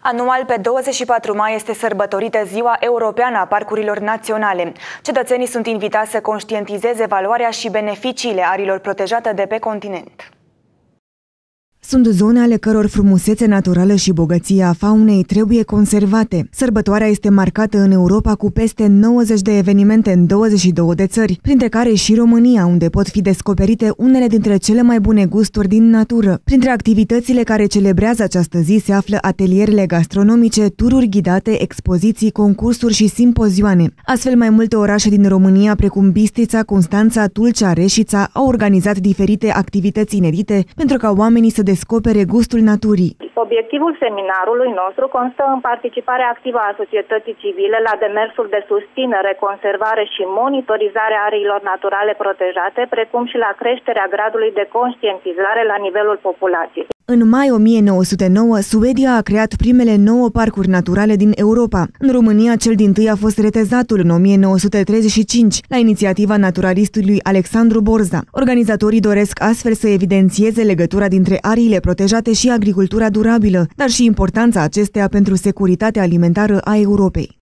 Anual, pe 24 mai este sărbătorită Ziua Europeană a Parcurilor Naționale. Cetățenii sunt invitați să conștientizeze valoarea și beneficiile arilor protejate de pe continent. Sunt zone ale căror frumusețe naturală și bogăția faunei trebuie conservate. Sărbătoarea este marcată în Europa cu peste 90 de evenimente în 22 de țări, printre care și România, unde pot fi descoperite unele dintre cele mai bune gusturi din natură. Printre activitățile care celebrează această zi se află atelierele gastronomice, tururi ghidate, expoziții, concursuri și simpozioane. Astfel, mai multe orașe din România, precum Bistrița, Constanța, Tulcea, Reșița, au organizat diferite activități inedite pentru ca oamenii să descopere gustul naturii. Obiectivul seminarului nostru constă în participarea activă a societății civile la demersul de susținere, conservare și monitorizare a ariilor naturale protejate, precum și la creșterea gradului de conștientizare la nivelul populației. În mai 1909, Suedia a creat primele 9 parcuri naturale din Europa. În România, cel dintâi a fost Retezatul în 1935, la inițiativa naturalistului Alexandru Borza. Organizatorii doresc astfel să evidențieze legătura dintre ariile protejate și agricultura durabilă, dar și importanța acesteia pentru securitatea alimentară a Europei.